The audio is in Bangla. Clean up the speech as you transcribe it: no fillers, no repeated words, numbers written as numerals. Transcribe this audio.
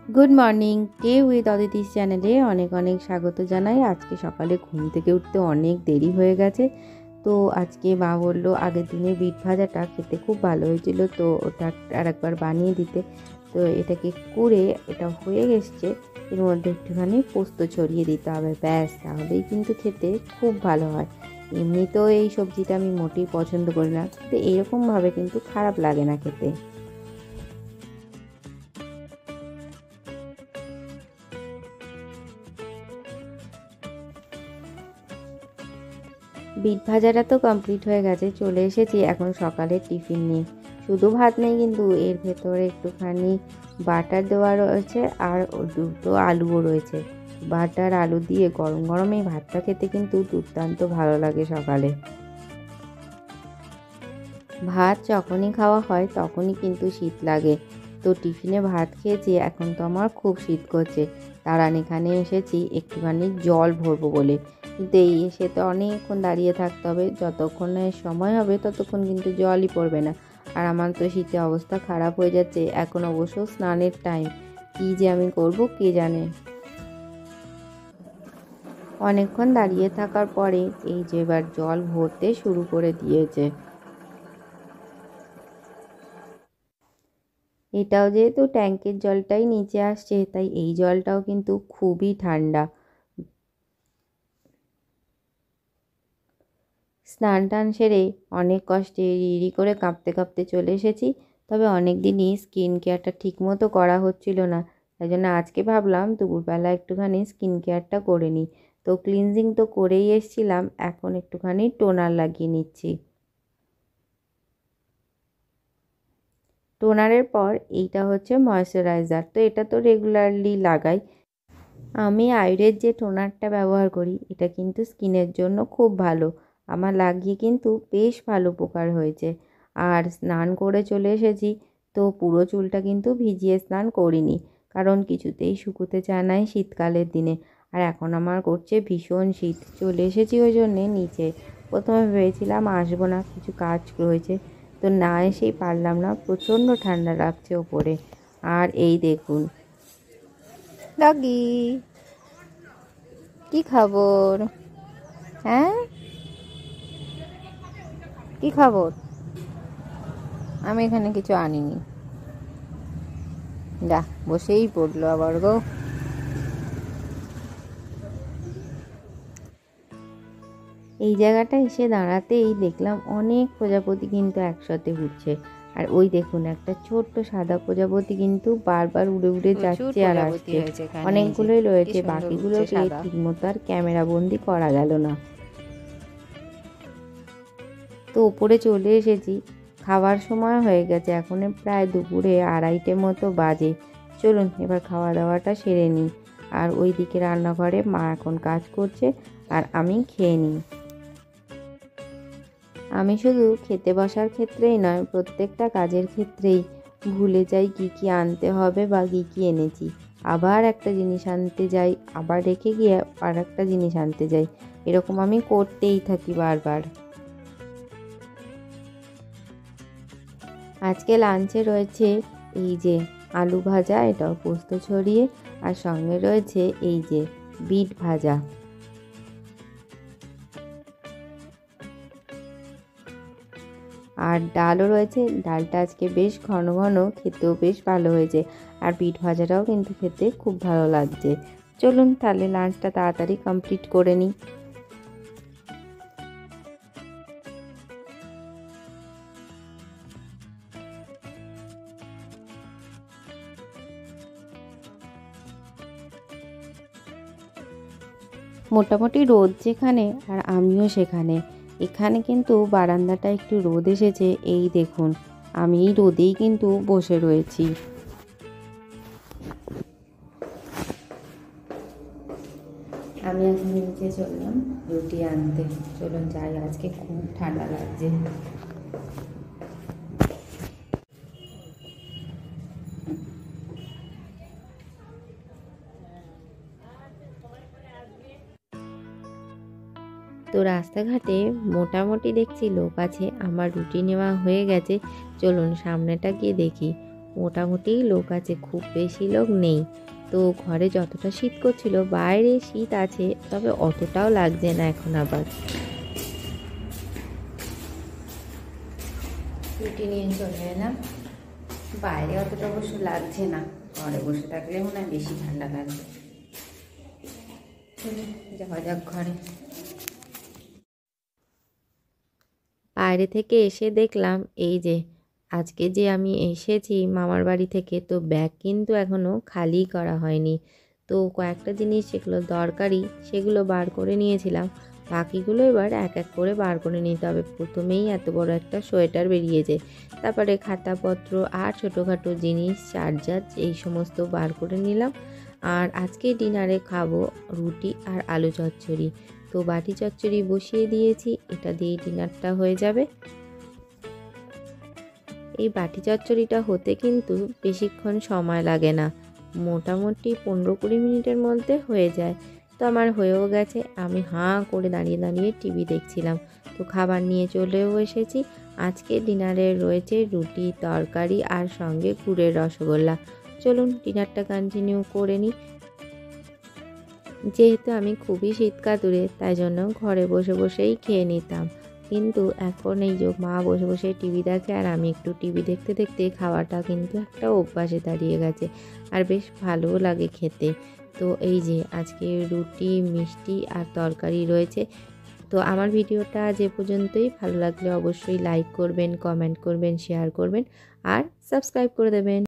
গুড মর্নিং, কে উইথ অদিতিস চ্যানেলে অনেক অনেক স্বাগত জানাই। আজকে সকালে ঘুম থেকে উঠতে অনেক দেরি হয়ে গেছে। তো আজকে মা বললো আগের দিনের বিট ভাজাটা খেতে খুব ভালো হয়েছিল, তো ওটা আরেকবার বানিয়ে দিতে। তো এটাকে করে এটা হয়ে এসছে, এর মধ্যে একটুখানি পোস্ত ছড়িয়ে দিতে হবে, ব্যাস, তাহলেই কিন্তু খেতে খুব ভালো হয়। এমনিতেও এই সবজিটা আমি মোটেই পছন্দ করি না, কিন্তু এইরকমভাবে কিন্তু খারাপ লাগে না খেতে। বিট ভাজাটা তো কমপ্লিট হয়ে গেছে, চলে এসেছি এখন সকালের টিফিন নিয়ে। শুধু ভাত নেই কিন্তু, এর ভেতরে একটুখানি বাটার দেওয়া রয়েছে আর দুটো আলুও রয়েছে। বাটার আলু দিয়ে গরম গরম এই ভাতটা খেতে কিন্তু দুর্দান্ত ভালো লাগে সকালে। ভাত যখনই খাওয়া হয় তখনই কিন্তু শীত লাগে। তো টিফিনে ভাত খেয়েছি, এখন তো আমার খুব শীত করছে। তার এখানে এসেছি একটুখানি জল ভরবো বলে, কিন্তু এই এসে তো অনেকক্ষণ দাঁড়িয়ে থাকতে হবে, যতক্ষণ না সময় হবে ততক্ষণ কিন্তু জলই পড়বে না। আর আমার তো শীতে অবস্থা খারাপ হয়ে যাচ্ছে। এখন অবশ্য স্নানের টাইম, কী যে আমি করব কে জানে। অনেকক্ষণ দাঁড়িয়ে থাকার পরে এই যে এবার জল ভরতে শুরু করে দিয়েছে। এটাও যেহেতু ট্যাঙ্কের জলটাই নিচে আসছে, তাই এই জলটাও কিন্তু খুবই ঠান্ডা। স্নান টান সেরে অনেক কষ্টে রিরি করে কাঁপতে কাঁপতে চলে এসেছি। তবে অনেক দিনই স্কিন কেয়ারটা ঠিক মতো করা হচ্ছিল না, তাই জন্য আজকে ভাবলাম দুপুরবেলা একটুখানি স্কিন কেয়ারটা করে নিই। তো ক্লিনজিং তো করেই এসছিলাম, এখন একটুখানি টোনার লাগিয়ে নিচ্ছি। টোনারের পর এইটা হচ্ছে ময়শ্চারাইজার, তো এটা তো রেগুলারলি লাগাই। আমি আয়ুরের যে টোনারটা ব্যবহার করি, এটা কিন্তু স্কিনের জন্য খুব ভালো। আমার লাগিয়ে কিন্তু বেশ ভালো উপকার হয়েছে। আর স্নান করে চলে এসেছি, তো পুরো চুলটা কিন্তু ভিজিয়ে স্নান করিনি, কারণ কিছুতেই শুকোতে চায় না শীতকালের দিনে। আর এখন আমার করছে ভীষণ শীত, চলে এসেছি ওই জন্যে নিচে। প্রথমে ভেবেছিলাম আসবো না, কিছু কাজ রয়েছে, তো না এসেই পারলাম না, প্রচণ্ড ঠান্ডা লাগছে ওপরে। আর এই দেখুন ডগি, কি খবর? হ্যাঁ, কি খবর? আমি এখানে কিছু আনিনি। যা, বসেই পড়লো আবার গো। এই জায়গাটা এসে দাঁড়াতেই দেখলাম অনেক প্রজাপতি কিন্তু একসাথে উঠছে। আর ওই দেখুন একটা ছোট্ট সাদা প্রজাপতি কিন্তু বারবার উড়ে উড়ে যাচ্ছে আর আসছে। অনেকগুলোই রয়েছে, বাকিগুলোকে ঠিকমতো আর ক্যামেরা বন্দি করা গেল না। তো উপরে চলে এসেছি, খাওয়ার সময় হয়ে গেছে, এখন প্রায় দুপুরে 2:30 মতো বাজে। চলুন এবার খাওয়া দাওয়াটা সেরে নিই। আর ওই দিকে রান্নাঘরে মা এখন কাজ করছে, আর আমি খেয়ে নিই। আমি শুধু খেতে বসার ক্ষেত্রেই নয়, প্রত্যেকটা কাজের ক্ষেত্রেই ভুলে যাই কী কী আনতে হবে বা কী কী এনেছি। আবার একটা জিনিস আনতে যাই, আবার রেখে গিয়ে আর একটা জিনিস আনতে যাই, এরকম আমি করতেই থাকি বারবার। আজকে লাঞ্চে রয়েছে এই যে আলু ভাজা, এটাও পোস্ত ছড়িয়ে, আর সঙ্গে রয়েছে এই যে বিট ভাজা। আর ডালও রয়েছে, ডালটা আজকে বেশ ঘন ঘন, খেতেও বেশ ভালো হয়েছে। আর বিট ভাজাটাও কিন্তু খেতে খুব ভালো লাগছে। চলুন তাহলে লাঞ্চটা তাড়াতাড়ি কমপ্লিট করে নিই। মোটামুটি রোদ যেখানে আর আমিও সেখানে। এখানে কিন্তু বারান্দাটা একটু রোদ এসেছে, এই দেখুন আমি এই রোদেই কিন্তু বসে রয়েছি। আমি এখন নিচে চললাম রুটি আনতে। চলুন যাই, আজকে খুব ঠান্ডা লাগছে। তো রাস্তাঘাটে মোটামুটি দেখছি লোক আছে, আমার রুটি নেওয়া হয়ে গেছে। চলুন সামনেটা গিয়ে দেখি। মোটামুটি লোক আছে, খুব বেশি লোক নেই। তো ঘরে যতটা শীত করছিল, বাইরে শীত আছে তবে অতটাও লাগছে না এখন। আবার রুটি নিয়ে চলে এলাম। বাইরে অতটা অবশ্য লাগছে না, ঘরে বসে থাকলে মনে হয় বেশি ঠান্ডা লাগবে। যাওয়া যাক ঘরে। বাইরে থেকে এসে দেখলাম এই যে আজকে যে আমি এসেছি মামার বাড়ি থেকে, তো ব্যাগ কিন্তু এখনও খালি করা হয়নি। তো কয়েকটা জিনিস যেগুলো দরকারি সেগুলো বার করে নিয়েছিলাম, বাকিগুলো এবার এক এক করে বার করে নিতে হবে। প্রথমেই এত বড় একটা সোয়েটার বেরিয়েছে, তারপরে খাতাপত্র আর ছোটোখাটো জিনিস, চার্জার, এই সমস্ত বার করে নিলাম। আর আজকে ডিনারে খাবো রুটি আর আলু চচ্চড়ি। তো বাটি চচ্চড়ি বসিয়ে দিয়েছি, এটা দিয়েই ডিনারটা হয়ে যাবে। এই বাটি চচ্চড়িটা হতে কিন্তু বেশিক্ষণ সময় লাগে না, মোটামুটি 15-20 মিনিটের মধ্যে হয়ে যায়। তো আমার হয়েও গেছে। আমি হাঁ করে দাঁড়িয়ে দাঁড়িয়ে টিভি দেখছিলাম। তো খাবার নিয়ে চলেও এসেছি। আজকে ডিনারে রয়েছে রুটি, তরকারি আর সঙ্গে গুড়ের রসগোল্লা। চলুন ডিনারটা কন্টিনিউ করে নিই। যেহেতু আমি খুবই শীতকাতুরে, তাই জন্য ঘরে বসে বসেই খেয়ে নিতাম। কিন্তু এখন এই যে মা বসে বসে টিভি দেখে আর আমি একটু টিভি দেখতে দেখতে খাওয়াটা কিন্তু একটা অভ্যাসে দাঁড়িয়ে গেছে, আর বেশ ভালোও লাগে খেতে। তো এই যে আজকে রুটি, মিষ্টি আর তরকারি রয়েছে। তো আমার ভিডিওটা আজ এ পর্যন্তই। ভালো লাগলে অবশ্যই লাইক করবেন, কমেন্ট করবেন, শেয়ার করবেন আর সাবস্ক্রাইব করে দেবেন।